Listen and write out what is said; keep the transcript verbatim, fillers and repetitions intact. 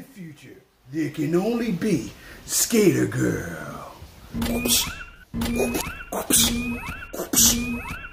future, there can only be Skater Girl. Oops. Oops. Oops.